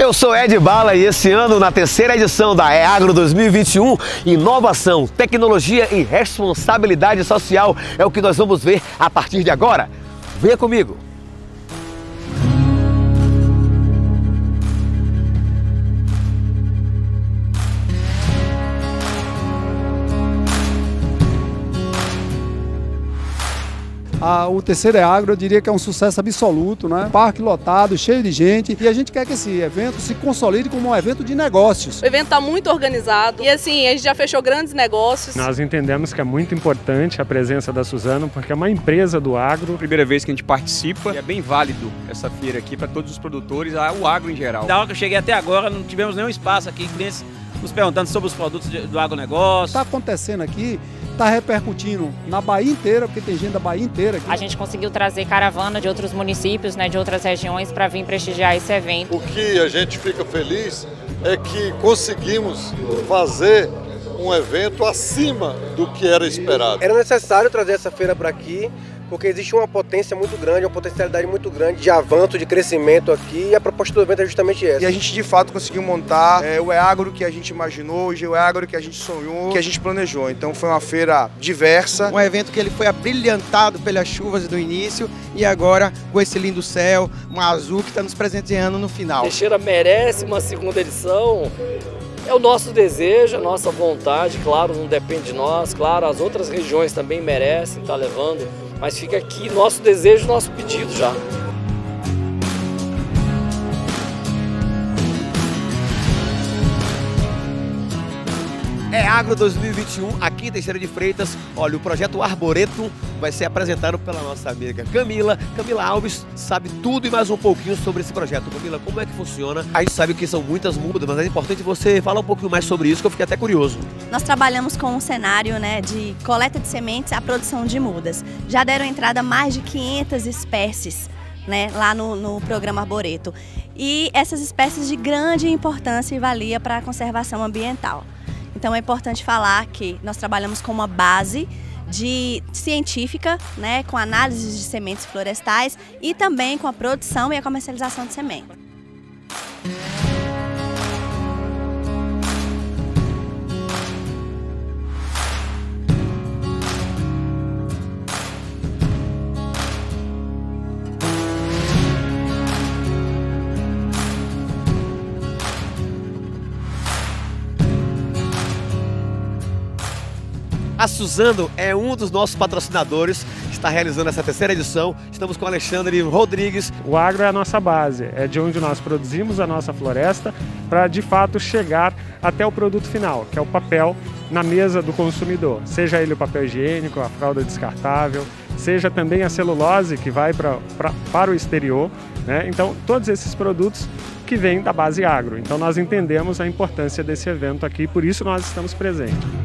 Eu sou Ed Bala e esse ano, na terceira edição da EAGRO 2021, inovação, tecnologia e responsabilidade social é o que nós vamos ver a partir de agora. Venha comigo! O terceiro EAGRO, eu diria que é um sucesso absoluto, né? Parque lotado, cheio de gente, e a gente quer que esse evento se consolide como um evento de negócios. O evento está muito organizado e assim, a gente já fechou grandes negócios. Nós entendemos que é muito importante a presença da Suzano, porque é uma empresa do agro. Primeira vez que a gente participa, e é bem válido essa feira aqui para todos os produtores, o agro em geral. Da hora que eu cheguei até agora, não tivemos nenhum espaço aqui, clientes nos perguntando sobre os produtos do agronegócio. Está acontecendo aqui, está repercutindo na Bahia inteira, porque tem gente da Bahia inteira aqui. A gente conseguiu trazer caravana de outros municípios, de outras regiões, para vir prestigiar esse evento. O que a gente fica feliz é que conseguimos fazer um evento acima do que era esperado. Era necessário trazer essa feira para aqui, porque existe uma potência muito grande, uma potencialidade muito grande de avanço, de crescimento aqui, e a proposta do evento é justamente essa. E a gente de fato conseguiu montar o EAGRO que a gente imaginou, o EAGRO que a gente sonhou, que a gente planejou. Então foi uma feira diversa. Um evento que ele foi abrilhantado pelas chuvas do início e agora com esse lindo céu, um azul que está nos presenteando no final. Teixeira merece uma segunda edição. É o nosso desejo, a nossa vontade, claro, não depende de nós, claro, as outras regiões também merecem estar levando, mas fica aqui nosso desejo, nosso pedido já. EAGRO 2021, aqui em Teixeira de Freitas. Olha, o projeto Arboreto vai ser apresentado pela nossa amiga Camila. Camila Alves sabe tudo e mais um pouquinho sobre esse projeto. Camila, como é que funciona? A gente sabe que são muitas mudas, mas é importante você falar um pouquinho mais sobre isso, que eu fiquei até curioso. Nós trabalhamos com um cenário de coleta de sementes à produção de mudas. Já deram entrada mais de 500 espécies lá no programa Arboreto. E essas espécies de grande importância e valia para a conservação ambiental. Então é importante falar que nós trabalhamos com uma base científica, com análise de sementes florestais e também com a produção e a comercialização de sementes. A Suzano é um dos nossos patrocinadores, está realizando essa terceira edição. Estamos com o Alexandre Rodrigues. O agro é a nossa base, é de onde nós produzimos a nossa floresta para de fato chegar até o produto final, que é o papel na mesa do consumidor. Seja ele o papel higiênico, a fralda descartável, seja também a celulose que vai para o exterior. Então, todos esses produtos que vêm da base agro. Então, nós entendemos a importância desse evento aqui, por isso nós estamos presentes.